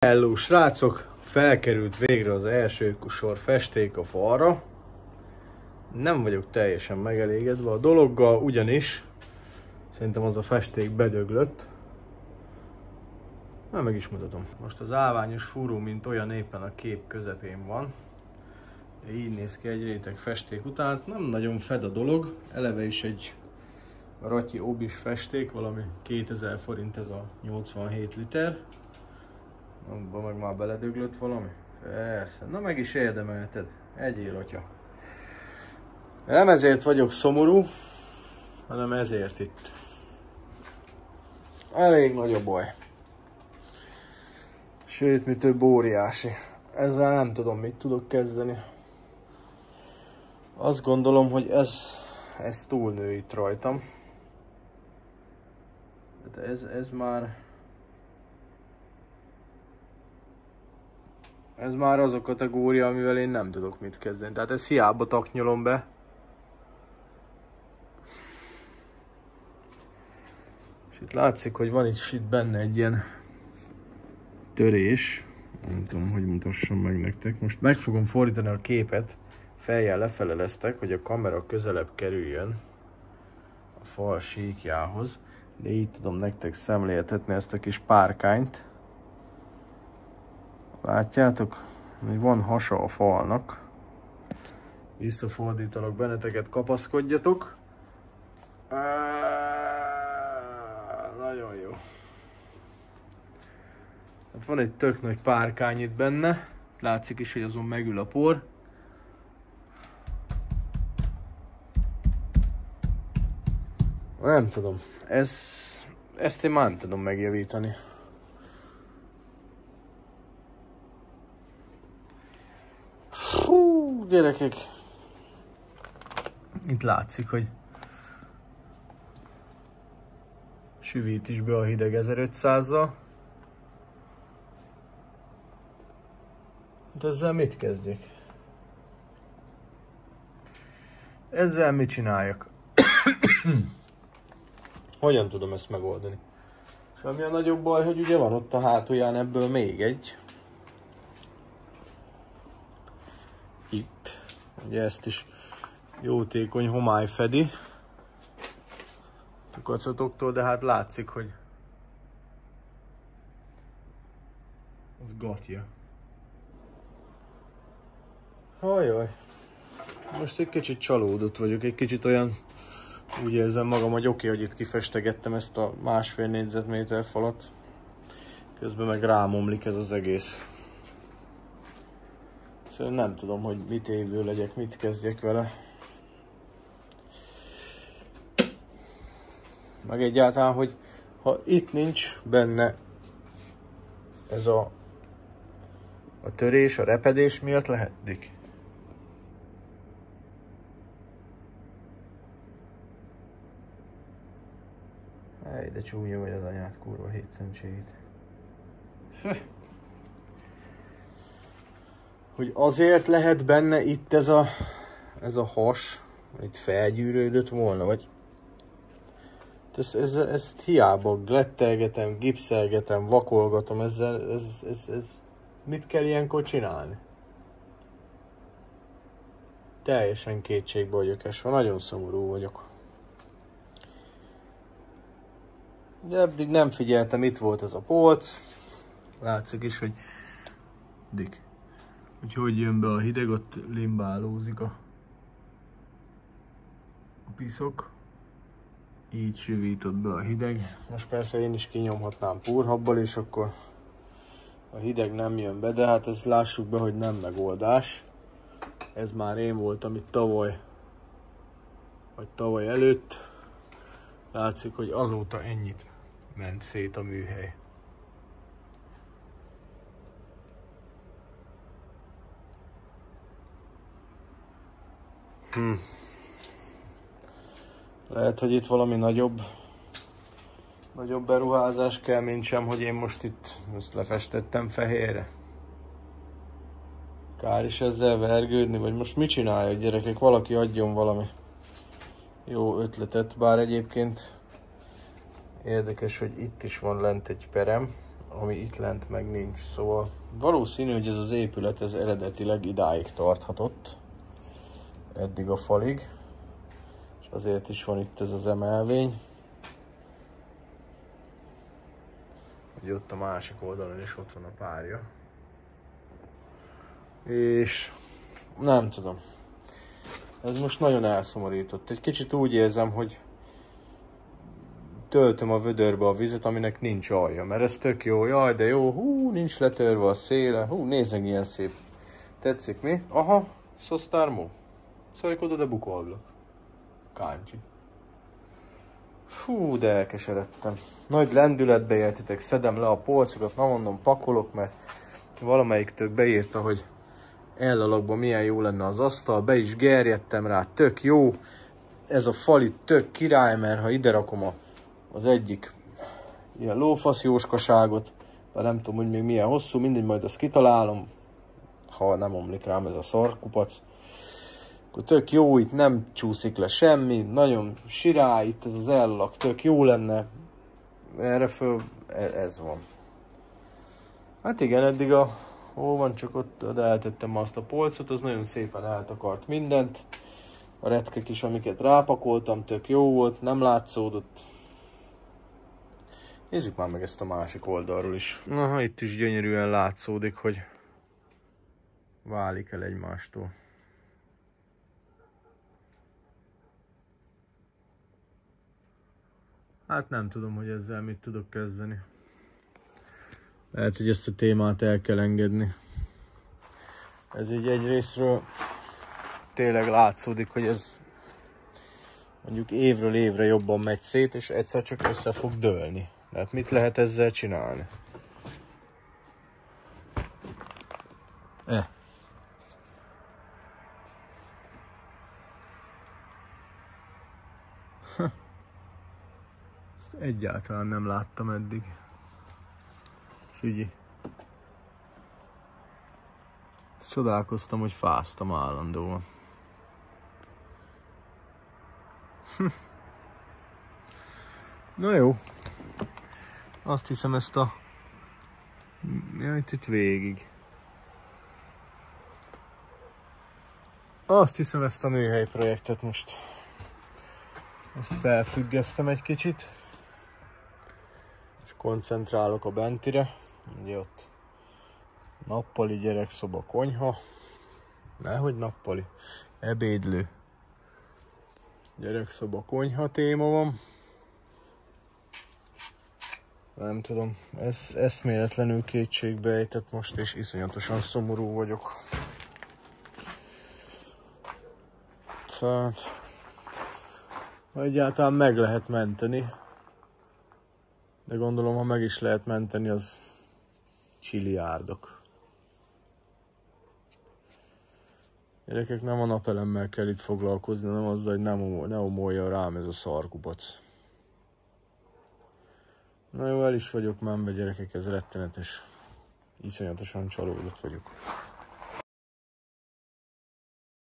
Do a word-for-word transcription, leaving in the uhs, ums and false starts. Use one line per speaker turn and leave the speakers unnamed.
Hello srácok! Felkerült végre az első sor festék a falra. Nem vagyok teljesen megelégedve a dologgal, ugyanis szerintem az a festék bedöglött. Na, meg is mutatom. Most az állványos fúró, mint olyan, éppen a kép közepén van. Így néz ki egy réteg festék után. Nem nagyon fed a dolog. Eleve is egy ratyi obis festék, valami kétezer forint ez a nyolcvanhét liter. Abba meg már beledöglött valami? Persze. Na, meg is érdemelted. Egyél, atya. Nem ezért vagyok szomorú, hanem ezért itt. Elég nagy a baj. Sőt, mi több, óriási. Ezzel nem tudom, mit tudok kezdeni. Azt gondolom, hogy ez, ez túlnő itt rajtam. De ez, ez már... Ez már az a kategória, amivel én nem tudok mit kezdeni. Tehát ezt hiába taknyolom be. És itt látszik, hogy van itt, itt benne egy ilyen törés. Nem tudom, hogy mutassam meg nektek. Most meg fogom fordítani a képet. Fejjel lefele lesztek, hogy a kamera közelebb kerüljön a fal síkjához. De így tudom nektek szemléltetni ezt a kis párkányt. Látjátok, hogy van hasa a falnak. Visszafordítalak benneteket, kapaszkodjatok. Nagyon jó. Hát van egy tök nagy párkány itt benne. Látszik is, hogy azon megül a por. Nem tudom. Ez, ezt én már nem tudom megjavítani. Hú, gyerekek! Itt látszik, hogy süvít is be a hideg ezerötszázzal. Hát ezzel mit kezdjek? Ezzel mit csináljak? Hogyan tudom ezt megoldani? És ami a nagyobb baj, hogy ugye van ott a hátulján ebből még egy. Itt. Ugye ezt is jótékony homály fedi a kacatoktól, de hát látszik, hogy az gatja. Ajaj. Most egy kicsit csalódott vagyok, egy kicsit olyan, úgy érzem magam, hogy oké, hogy itt kifestegettem ezt a másfél négyzetméter falat. Közben meg rámomlik ez az egész. Szóval nem tudom, hogy mit évő legyek, mit kezdjek vele. Meg egyáltalán, hogy ha itt nincs benne ez a, a törés, a repedés miatt lehetdik. Ej, de csúnya vagy az anyát, kurva hét szemcséit. Hogy azért lehet benne itt ez a, ez a has, itt felgyűrődött volna, vagy ezt, ez, ezt hiába glettelgetem, gipszelgetem, vakolgatom, ezzel, ez, ez, ez, mit kell ilyenkor csinálni? Teljesen kétségbe vagyok esve, nagyon szomorú vagyok. De eddig nem figyeltem, itt volt ez a polc, látszik is, hogy dik. Hogy hogy jön be a hideg, ott limbálózik a, a piszok. Így süvított be a hideg. Most persze én is kinyomhatnám púrhabbal, és akkor a hideg nem jön be, de hát ezt lássuk be, hogy nem megoldás. Ez már én voltam itt tavaly, vagy tavaly előtt. Látszik, hogy azóta ennyit ment szét a műhely. Hm. Lehet, hogy itt valami nagyobb, nagyobb beruházás kell, mint sem, hogy én most itt ezt lefestettem fehérre. Kár is ezzel vergődni, vagy most mit csinálják, gyerekek? Valaki adjon valami jó ötletet, bár egyébként érdekes, hogy itt is van lent egy perem, ami itt lent meg nincs. Szóval valószínű, hogy ez az épület ez eredetileg idáig tarthatott, eddig a falig, és azért is van itt ez az emelvény. Ugye ott a másik oldalon is ott van a párja. És nem tudom. Ez most nagyon elszomorított. Egy kicsit úgy érzem, hogy töltöm a vödörbe a vizet, aminek nincs alja, mert ez tök jó. Jaj, de jó, hú, nincs letörve a széle. Hú, nézd meg, ilyen szép. Tetszik mi? Aha, szosztármó. Szóval oda, de bukolblak. Káncsi. Fú, de elkeseredtem. Nagy lendületbe éltitek, szedem le a polcokat, na mondom, pakolok, mert valamelyiktől beírta, hogy ellalakban milyen jó lenne az asztal, be is gerjedtem rá, tök jó. Ez a fal itt tök király, mert ha ide rakom a, az egyik ilyen lófasz jóskaságot, de nem tudom, hogy még milyen hosszú, mindegy, majd azt kitalálom, ha nem omlik rám ez a szarkupac. Akkor tök jó, itt nem csúszik le semmi, nagyon sirály, itt ez az ellalak tök jó lenne. Erre föl, ez van. Hát igen, eddig a, hol van, csak ott oda eltettem azt a polcot, az nagyon szépen eltakart mindent. A retkek is, amiket rápakoltam, tök jó volt, nem látszódott. Nézzük már meg ezt a másik oldalról is. Na, itt is gyönyörűen látszódik, hogy válik el egymástól. Hát nem tudom, hogy ezzel mit tudok kezdeni. Lehet, hogy ezt a témát el kell engedni. Ez így egy részről tényleg látszódik, hogy ez mondjuk évről évre jobban megy szét, és egyszer csak össze fog dőlni. De hát mit lehet ezzel csinálni? Eh. Ezt egyáltalán nem láttam eddig. Figyelj. Csodálkoztam, hogy fáztam állandóan. Na jó. Azt hiszem ezt a... Ja, itt, itt végig. Azt hiszem ezt a műhely projektet most... Ezt felfüggesztem egy kicsit. És koncentrálok a bentire. Ugye ott nappali gyerekszoba, konyha. Nehogy nappali. Ebédlő. Gyerekszoba, konyha téma van. Nem tudom, ez eszméletlenül kétségbe ejtett most, és iszonyatosan szomorú vagyok. Szóval, ha egyáltalán meg lehet menteni, de gondolom, ha meg is lehet menteni, az csiliárdok. Gyerekek, nem a napelemmel kell itt foglalkozni, hanem azzal, hogy nem, ne omolja rám ez a szarkupac. Na jó, el is vagyok menve, gyerekek, ez rettenetes. Iszonyatosan csalódott vagyok.